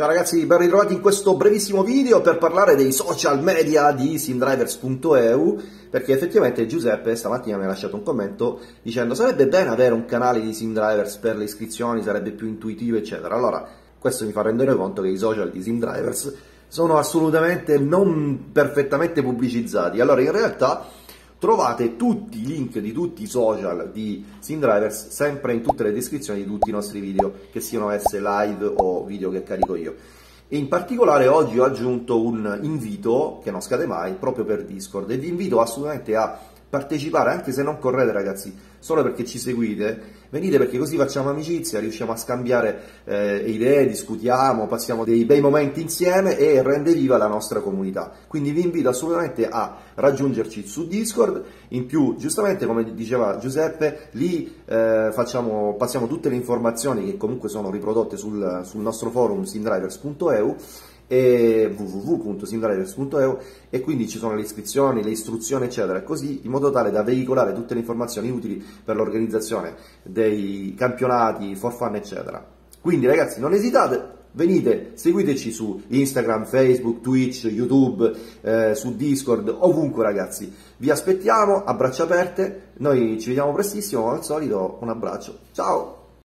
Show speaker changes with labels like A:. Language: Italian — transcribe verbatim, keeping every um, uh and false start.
A: ragazzi, ben ritrovati in questo brevissimo video per parlare dei social media di simdrivers punto e u, perché effettivamente Giuseppe stamattina mi ha lasciato un commento dicendo sarebbe bene avere un canale di Simdrivers per le iscrizioni, sarebbe più intuitivo eccetera. Allora questo mi fa rendere conto che i social di Simdrivers sono assolutamente non perfettamente pubblicizzati. Allora in realtà trovate tutti i link di tutti i social di Simdrivers sempre in tutte le descrizioni di tutti i nostri video, che siano esse live o video che carico io. E in particolare oggi ho aggiunto un invito, che non scade mai, proprio per Discord, e vi invito assolutamente a partecipare, anche se non correte ragazzi, solo perché ci seguite, venite perché così facciamo amicizia, riusciamo a scambiare eh, idee, discutiamo, passiamo dei bei momenti insieme e rende viva la nostra comunità. Quindi vi invito assolutamente a raggiungerci su Discord. In più, giustamente come diceva Giuseppe, lì eh, facciamo, passiamo tutte le informazioni che comunque sono riprodotte sul, sul nostro forum simdrivers punto e u e w w w punto simdrivers punto e u, e quindi ci sono le iscrizioni, le istruzioni eccetera, così in modo tale da veicolare tutte le informazioni utili per l'organizzazione dei campionati for fun eccetera. Quindi ragazzi non esitate, venite, seguiteci su Instagram, Facebook, Twitch, YouTube, eh, su Discord, ovunque ragazzi, vi aspettiamo a braccia aperte. Noi ci vediamo prestissimo, come al solito un abbraccio, ciao!